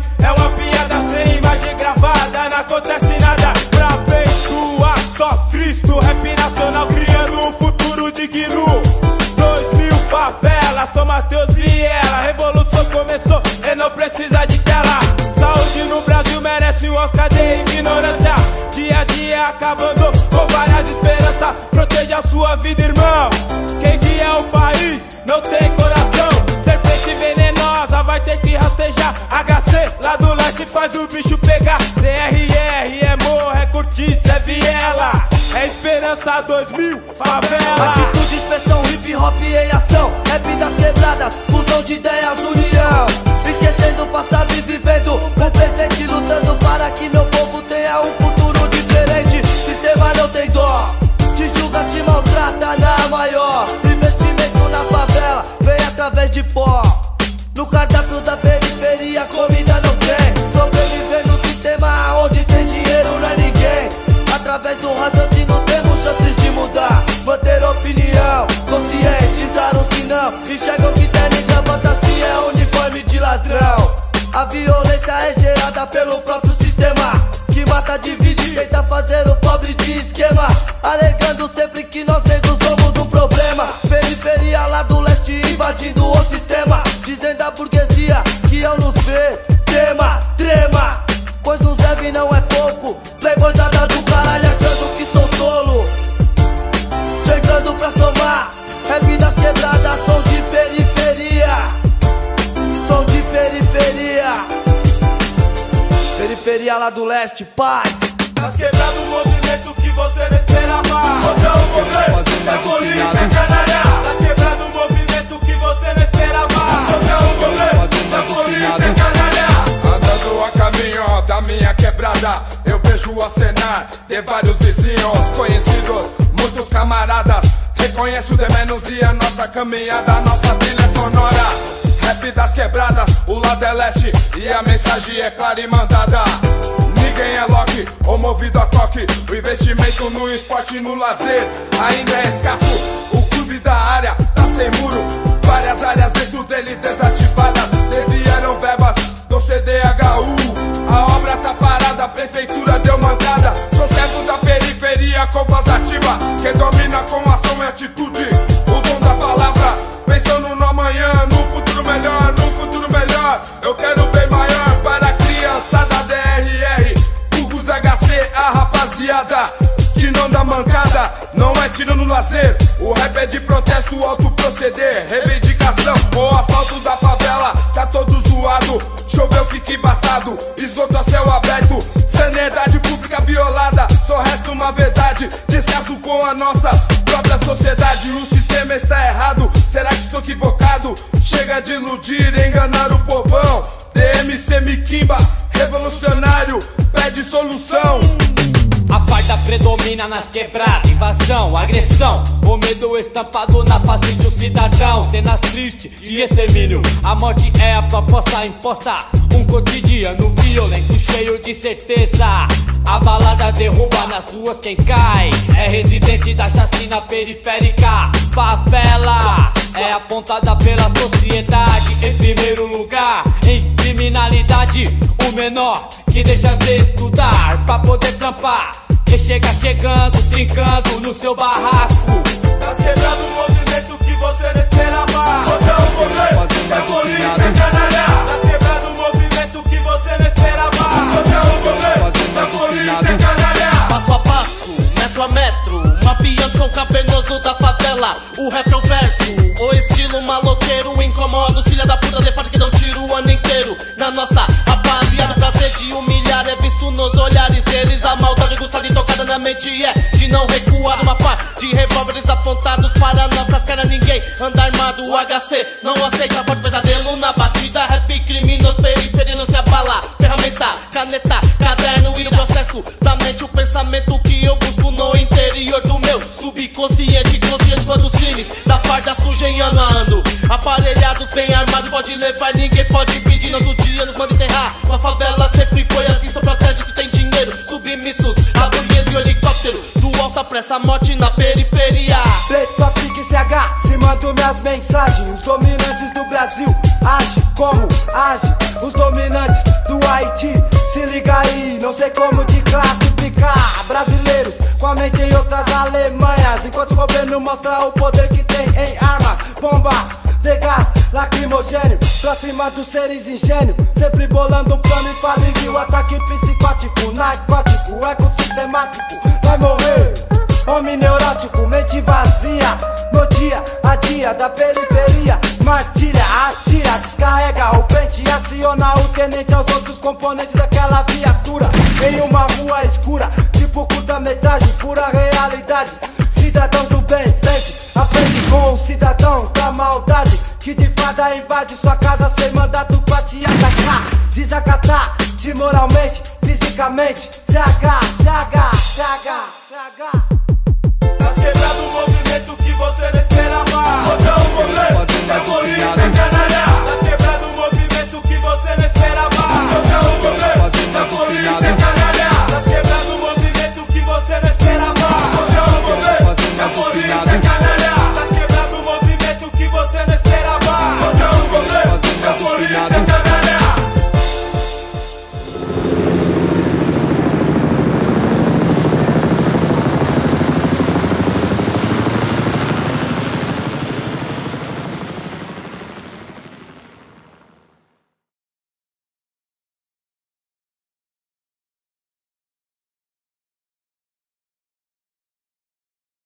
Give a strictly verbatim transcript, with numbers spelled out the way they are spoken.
é uma piada sem imagem gravada. Não acontece nada pra abençoar, só Cristo. Rap nacional criando um futuro digno. Dois mil favelas, São Mateus, Viela. Revolução começou e não precisa de tela. Saúde no Brasil merece um Oscar de ignorância. Dia a dia acabando com várias esperanças. Proteja a sua vida, irmão. Quem guia o país não tem coração. Serpente venenosa vai ter que rastejar. H C lá do leste faz o bicho pegar. D R R é morro, é cortiça, é viela. É esperança dois mil, favela. Atitude, expressão, hip hop em ação. Rap das quebradas, fusão de ideias, união. Esquecendo o passado e vivendo o presente. Lutando para que meu povo tenha um futuro diferente. Sistema não tem dó, te julga, te maltrata na maior. Investimento na favela, vem através de pó. No cardápio da periferia, comida não tem. Sobreviver no sistema onde sem dinheiro não é ninguém. Através do raciocínio temos chances de mudar. Manter opinião, conscientizar os que não enxergam que terno e gravata se é uniforme de ladrão. A violência é gerada pelo próprio sistema, que mata, divide e tenta fazer o pobre de esquema. Alegando sempre que nós negros somos um problema. Periferia lá do leste invadindo o sistema. Dizendo à burguesia que eu nos vê, tema, trema. Pois nos deve não é pouco. Playboyzada do caralho achando que sou tolo. Chegando pra somar. Rap das quebradas, som de periferia. Som de periferia. Periferia lá do leste, paz. Nas quebradas um movimento que você não esperava. Botão o governo, é polícia, é canalha. Nas quebradas um movimento que você não esperava. Botão o governo, é polícia, é canalha. Andando a caminho da minha quebrada, eu vejo a cenar de vários vizinhos conhecidos, muitos camaradas. Reconheço de menos e a nossa caminhada, a nossa trilha sonora. Rap das quebradas, o lado é leste e a mensagem é clara e mandada. Ninguém é Loki ou movido a toque. O investimento no esporte e no lazer ainda é escasso. O clube da área tá sem muro, várias áreas dentro dele desativadas. Desvieram verbas do C D H U. A obra tá parada, a prefeitura deu mancada. Sou servo da periferia com voz ativa, que domina com ação e atitude o dom da palavra. Pensando no amanhã, no futuro melhor, no futuro melhor. Eu quero bem maior para a criançada D R R. Burgos H C, a rapaziada que não dá mancada. Não é tiro no lazer, o rap é de protesto, alto proceder. Reivindicação, o asfalto da favela tá todo zoado. Choveu, fica embaçado, esgoto a céu aberto. Sanidade pública violada, só resta uma verdade. Descaso com a nossa própria sociedade. O sistema está errado, será que estou equivocado? Chega de iludir, enganar o povão. D M C Miquimba, revolucionário, pede solução. A farda predomina nas quebradas, invasão, agressão. O medo estampado na face de um cidadão. Cenas tristes de extermínio, a morte é a proposta imposta. Um cotidiano violento, cheio de certeza. A balada derruba nas ruas quem cai. É residente da chacina periférica. Favela é apontada pela sociedade em primeiro lugar. Em criminalidade, o menor que deixa de estudar pra poder trampar, que chega chegando, trincando no seu barraco. Nas quebradas um movimento que você não esperava. Botão o governo, é polícia, é canalha. Nas quebradas um movimento que você não esperava. Botão o governo, é polícia, é canalha. Passo a passo, metro a metro, mapeando som cavernoso da favela. O rap é o verso, o estilo maloqueiro incomoda os filha da puta de fato que dão tiro o ano inteiro na nossa rapaziada. Prazer de humilhar é visto nos olhares deles. A maldade aguçada e tocada na mente é de não recuar. Uma par de revólveres apontados para nossas caras. Ninguém anda armado, o H C não aceita forte pesadelo na batida. Rap criminoso, periferia não se abala. Ferramenta, caneta, caderno e no processo da mente o pensamento que eu busco no interior do meu subconsciente. Consciente quando os crimes da farda surgem ano a ano. Aparelhados, bem armados, pode levar, ninguém pode pedir. No outro dia nos manda enterrar. Com a favela sempre foi assim, só protege que tem dinheiro. Submissos, a burguesia e o helicóptero do alta pressa, morte na periferia. Preto, Pique, C H, se mando minhas mensagens. Os dominantes do Brasil age como age. Os dominantes do Haiti. Se liga aí, não sei como te classificar. Brasileiros com a mente em outras Alemanhas, enquanto o governo mostra o poder que tem em arma, bomba de gás lacrimogênio, pra cima dos seres ingênuos, sempre bolando um plano infalível, ataque psicótico, narcótico, ecossistemático, vai morrer. Homem neurótico, mente vazia, no dia a dia da periferia, martilha, atira, descarrega o pente, aciona o tenente aos outros componentes daquela viatura, em uma rua escura, tipo curta-metragem, pura realidade. Cidadãos do bem, frente a frente com os cidadãos da maldade, que de fada invade sua casa sem mandato pra te atacar, desacatar, de moralmente, fisicamente, C H, C H, C H, C H.